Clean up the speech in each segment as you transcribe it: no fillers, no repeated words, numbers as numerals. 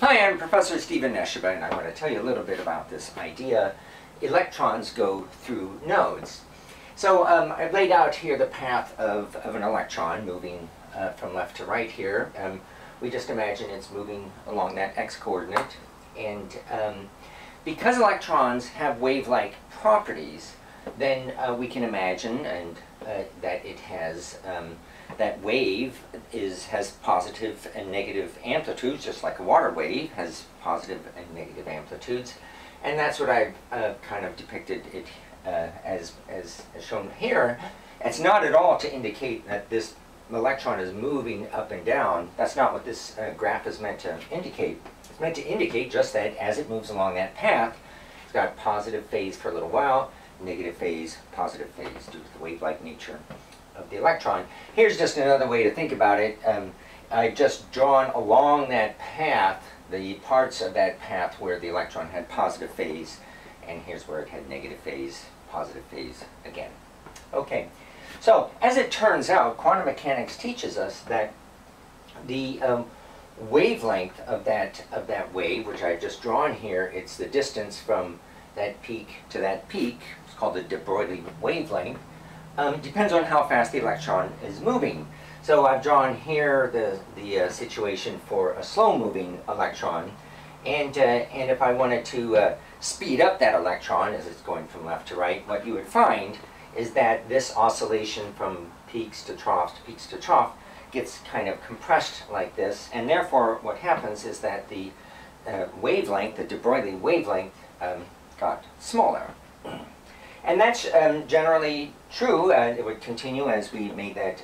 Hi, I'm Professor Stephen Nesheba, and I want to tell you a little bit about this idea. Electrons go through nodes. So I've laid out here the path of an electron moving from left to right here. We just imagine it's moving along that x-coordinate. And because electrons have wave-like properties, then we can imagine that it has that wave has positive and negative amplitudes, just like a water wave has positive and negative amplitudes. And that's what I've kind of depicted it as shown here. It's not at all to indicate that this electron is moving up and down. That's not what this graph is meant to indicate. It's meant to indicate just that as it moves along that path, it's got positive phase for a little while, negative phase, positive phase, due to the wave-like nature of the electron. Here's just another way to think about it. I've just drawn along that path the parts of that path where the electron had positive phase, and here's where it had negative phase, positive phase again. Okay, so as it turns out, quantum mechanics teaches us that the wavelength of that wave, which I've just drawn here, it's the distance from that peak to that peak. It's called the de Broglie wavelength. Depends on how fast the electron is moving. So I've drawn here the situation for a slow-moving electron, and if I wanted to speed up that electron as it's going from left to right, what you would find is that this oscillation from peaks to trough gets kind of compressed like this, and therefore what happens is that the wavelength, the de Broglie wavelength, got smaller. And that's generally true. It would continue as we made that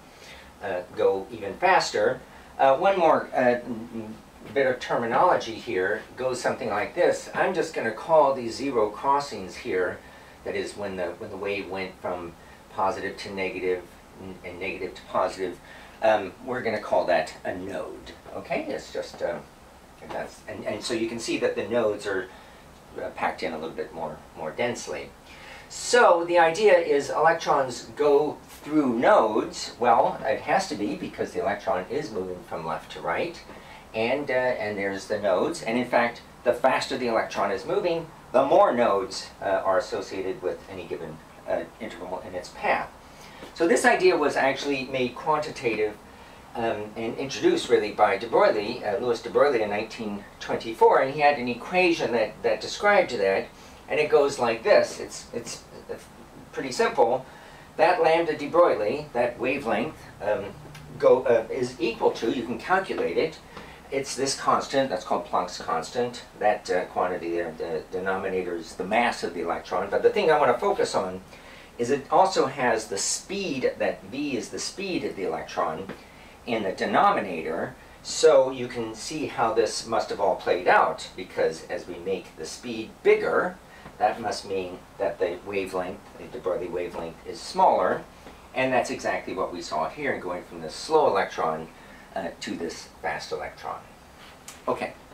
go even faster. One more bit of terminology here goes something like this. I'm just going to call these zero crossings here, that is when the wave went from positive to negative and negative to positive, we're going to call that a node. Okay, it's just and so you can see that the nodes are packed in a little bit more densely. So the idea is electrons go through nodes. Well, it has to be because the electron is moving from left to right, and there's the nodes. And in fact, the faster the electron is moving, the more nodes are associated with any given interval in its path. So this idea was actually made quantitative and introduced really by de Broglie, Louis de Broglie in 1924, and he had an equation that described that. And it goes like this. It's pretty simple. That lambda de Broglie, that wavelength, is equal to, you can calculate it, it's this constant, that's called Planck's constant. That quantity there, the denominator is the mass of the electron. But the thing I want to focus on is it also has the speed, that v is the speed of the electron in the denominator. So you can see how this must have all played out, because as we make the speed bigger, that must mean that the wavelength, the de Broglie wavelength, is smaller, and that's exactly what we saw here, going from this slow electron to this fast electron. Okay.